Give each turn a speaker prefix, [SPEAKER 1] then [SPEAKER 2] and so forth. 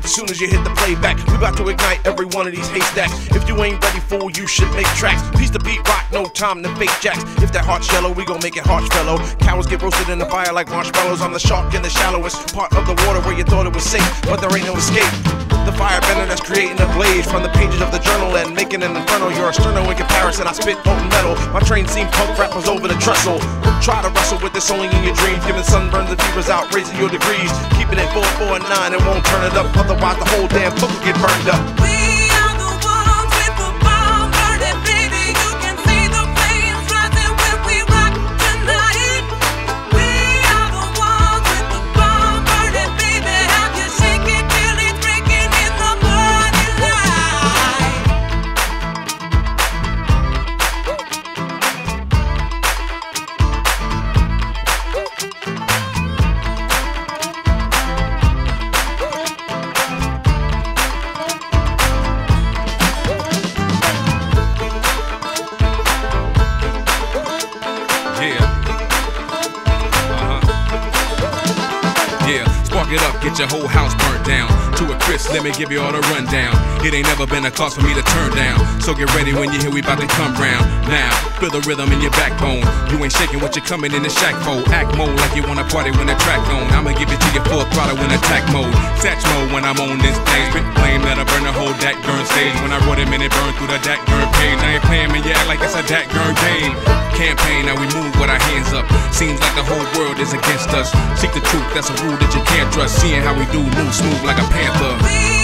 [SPEAKER 1] As soon as you hit the playback, we about to ignite every one of these haystacks. If you ain't ready, fool, you should make tracks. Piece the beat rock, no time to fake jacks. If that heart's yellow, we gon' make it harsh, fellow. Cowards get roasted in the fire like marshmallows. I'm the shark in the shallowest part of the water where you thought it was safe, but there ain't no escape. The firebender that's creating a blaze from the pages of the journal and making an inferno. You're a sterno in comparison, I spit molten metal. My train seen punk rappers over the trestle. Try to wrestle with this only in your dreams, giving sunburns and fevers out, raising your degrees. Keeping it 4, 4, and 9 and won't turn it up, otherwise the whole damn book will get burned up.
[SPEAKER 2] Spark it up, get your whole house burnt down to a crisp, let me give you all the rundown. It ain't never been a cause for me to turn down, so get ready when you hear we about to come round. Now, feel the rhythm in your backbone. You ain't shaking what you're coming in the shack for. Act mode like you wanna party when the track on. I'ma give it to you full throttle in attack mode. Satch mode when I'm on this thing. Spit flame that'll burn the whole Dat Gurn stage. When I wrote it, man, it burned through the Dat Gurn page. I ain't playing, man, you act like it's a Dat Gurn game. Campaign, now we move with our hands up. Seems like the whole world is against us. Seek the truth, that's a rule that you can't trust. Seeing how we do, move smooth like a panther.